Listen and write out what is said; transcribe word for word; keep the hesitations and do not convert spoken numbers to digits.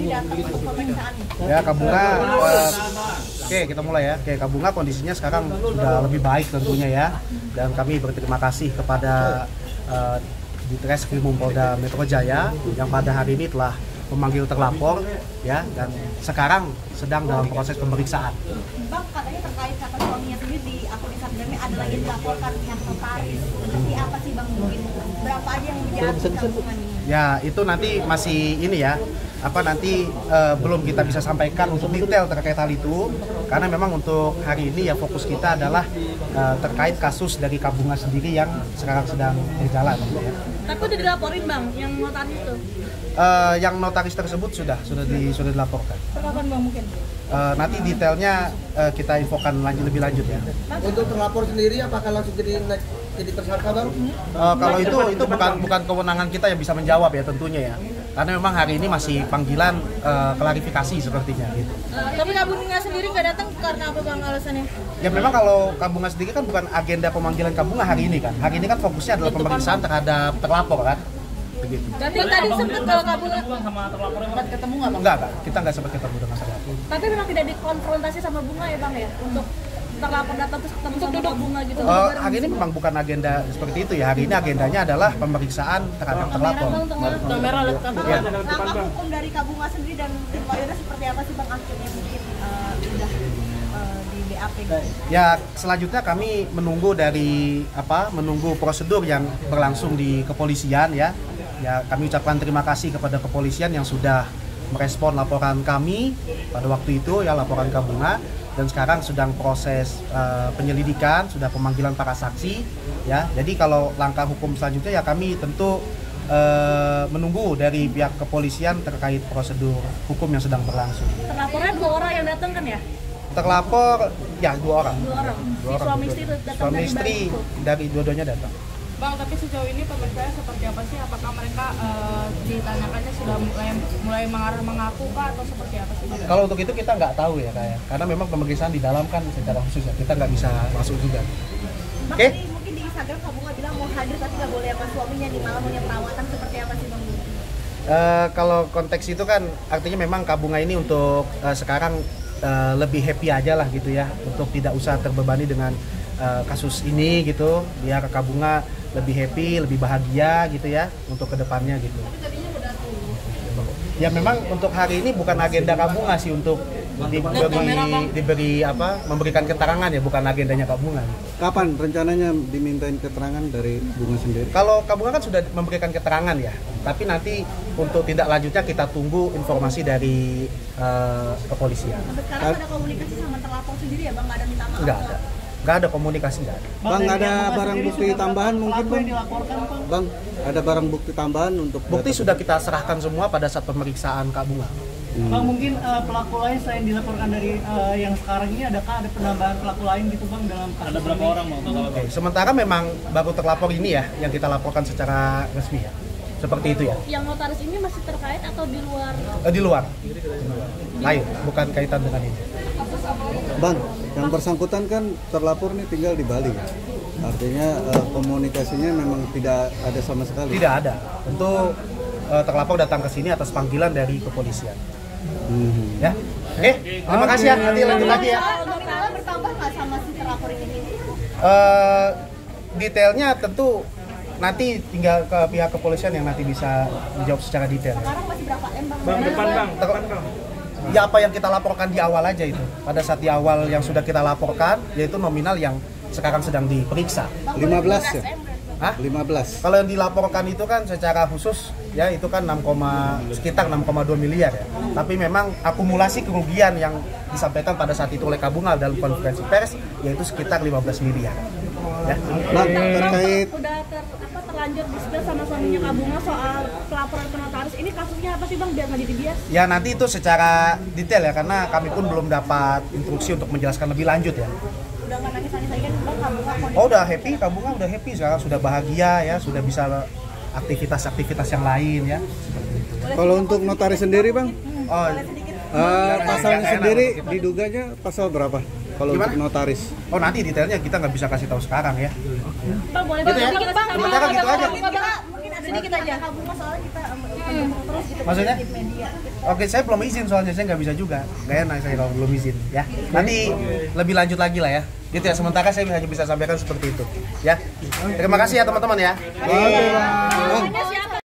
sendiri datang untuk pemeriksaan? Ya, Kak Bunga, uh, oke kita mulai ya. Oke, Kak Bunga kondisinya sekarang sudah lebih baik tentunya ya. Dan kami berterima kasih kepada uh, di Treskrimum Polda Metro Jaya yang pada hari ini telah memanggil terlapor ya, dan sekarang sedang dalam proses pemeriksaan. Bang, katanya terkait kata suaminya sendiri di akun Instagramnya ada lagi yang dilaporkan pihak notaris. Seperti apa sih Bang, mungkin berapa aja yang menjadi tabungan ini? Ya, itu nanti masih ini ya, apa nanti uh, belum kita bisa sampaikan untuk detail terkait hal itu, karena memang untuk hari ini ya fokus kita adalah uh, terkait kasus dari Kak Bunga sendiri yang sekarang sedang berjalan ya. Tapi udah dilaporin Bang, yang notaris itu? Uh, yang notaris tersebut sudah sudah di sudah dilaporkan. Kapan Bang mungkin? Uh, nanti detailnya uh, kita infokan lanjut lebih lanjut ya. Untuk terlapor sendiri apakah langsung jadi jadi tersangka Bang? Uh, kalau itu itu bukan bukan kewenangan kita yang bisa menjawab ya tentunya ya. Karena memang hari ini masih panggilan uh, klarifikasi sepertinya gitu. Uh, tapi Kak Bunga sendiri nggak datang karena apa Bang alasannya? Ya memang kalau Kak Bunga sendiri kan bukan agenda pemanggilan Kak Bunga hari ini kan. Hari ini kan fokusnya adalah pemeriksaan terhadap terlapor kan. Begitu. Tapi tadi sempat kalau Kak Bunga sama terlapor sempat ketemu nggak Bang? Enggak, enggak. Kita enggak sempat ketemu dengan terlapor. Tapi memang tidak dikonfrontasi sama Bunga ya Bang ya? Untuk terlapor datang terus ketemu sama Kak Bunga gitu? Uh, hari ini memang bukan agenda seperti itu ya. Hari ini agendanya adalah pemeriksaan terhadap terlapor. Kamera lihat Ya. Langkah hukum dari Kak Bunga sendiri dan tim lawyernya seperti apa sih Bang akhirnya mungkin uh, udah uh, di B A P gitu? Ya, selanjutnya kami menunggu dari apa? Menunggu prosedur yang berlangsung di kepolisian ya. Ya, kami ucapkan terima kasih kepada kepolisian yang sudah merespon laporan kami pada waktu itu ya, laporan Kak Bunga, dan sekarang sedang proses uh, penyelidikan, sudah pemanggilan para saksi ya. Jadi kalau langkah hukum selanjutnya ya kami tentu uh, menunggu dari pihak kepolisian terkait prosedur hukum yang sedang berlangsung. Terlapornya dua orang yang datang kan ya? Terlapor ya dua orang. Dua orang. Dua Si orang. suami istri datang Suami dari istri Bandung. dari dua-duanya datang. Bang, tapi sejauh ini pemeriksaan seperti apa sih? Apakah mereka uh, ditanyakannya sudah mulai mulai mengarah mengaku kah atau seperti apa sih? Kalau untuk itu kita nggak tahu ya kayak, karena memang pemeriksaan di dalam kan secara khusus ya, kita nggak bisa masuk juga. Bang, Oke? tadi mungkin di Instagram Kak Bunga bilang mau hadir tapi nggak boleh sama suaminya di malam punya perawatan, seperti apa sih Bang? Uh, kalau konteks itu kan artinya memang Kak Bunga ini untuk uh, sekarang uh, lebih happy aja lah gitu ya, untuk tidak usah terbebani dengan uh, kasus ini gitu, biar Kak Bunga lebih happy, lebih bahagia gitu ya untuk kedepannya gitu. Ya memang untuk hari ini bukan agenda Kak Bunga sih untuk diberi, diberi apa memberikan keterangan ya, bukan agendanya Kak Bunga. Kapan rencananya dimintain keterangan dari Bunga sendiri? Kalau Kak Bunga kan sudah memberikan keterangan ya, tapi nanti untuk tindak lanjutnya kita tunggu informasi dari uh, kepolisian. Sampai sekarang ada komunikasi sama terlapor sendiri ya Bang, nggak ada minta maaf? Nggak ada, nggak ada komunikasi, nggak ada. Bang, ada barang bukti tambahan mungkin Bang? Bang, ada barang bukti tambahan untuk Bukti sudah kita serahkan semua pada saat pemeriksaan Kak Bunga. Hmm. Bang, mungkin uh, pelaku lain selain dilaporkan dari uh, yang sekarang ini, adakah ada penambahan pelaku lain gitu Bang dalam kasus? Ada berapa orang Bang? Oke, sementara memang baru terlapor ini ya yang kita laporkan secara resmi ya. Seperti itu ya. Yang notaris ini masih terkait atau di luar? Eh, di luar. Di luar. Lain, bukan kaitan dengan ini. Bang, yang bersangkutan kan terlapor nih tinggal di Bali ya. Artinya uh, komunikasinya memang tidak ada sama sekali. Tidak ada. Tentu uh, terlapor datang ke sini atas panggilan dari kepolisian. Hmm. Ya. Oke, terima kasih ya. Nanti lanjut lagi ya. Nominalnya bertambah nggak sama si terlapor ini? Uh, detailnya tentu nanti tinggal ke pihak kepolisian yang nanti bisa menjawab secara detail. Sekarang masih berapa M Bang? Bang, depan Bang, depan Bang. Ya apa yang kita laporkan di awal aja itu. Pada saat di awal yang sudah kita laporkan, yaitu nominal yang sekarang sedang diperiksa. lima belas ya? Hah? lima belas. Kalau yang dilaporkan itu kan secara khusus ya itu kan enam, sekitar enam koma dua miliar ya. Tapi memang akumulasi kerugian yang disampaikan pada saat itu oleh Kak Bunga dalam konferensi pers yaitu sekitar lima belas miliar. Ya. Bang, terkait Udah ter, apa, terlanjur disebut sama suaminya Kak Bunga soal pelaporan ke notaris. Ini kasusnya apa sih Bang biar nggak jadi bias? Ya nanti itu secara detail ya, karena kami pun belum dapat instruksi untuk menjelaskan lebih lanjut ya. Udah nggak nangis-nangis lagi kan Bang, Kak Bunga kondisi? Oh udah happy, Kak Bunga udah happy sekarang, sudah bahagia ya, sudah bisa aktivitas-aktivitas yang lain ya. kalau untuk notaris sendiri Bang, Oh, uh, pasalnya sendiri diduganya pasal berapa? Kalau Gimana? untuk notaris? oh nanti detailnya kita nggak bisa kasih tahu sekarang ya. Bang boleh Gitu ya? Bang, Sementara gitu aja. Bang, mungkin ada Sedikit aja kamu soalnya kita um, terus gitu. Maksudnya? di media. Oke, saya belum izin soalnya, saya nggak bisa juga. Nggak enak saya kalau belum izin, ya. Nanti lebih lanjut lagi lah ya. Gitu ya, sementara saya hanya bisa sampaikan seperti itu. Ya. Terima kasih ya teman-teman ya. Oke, Bang.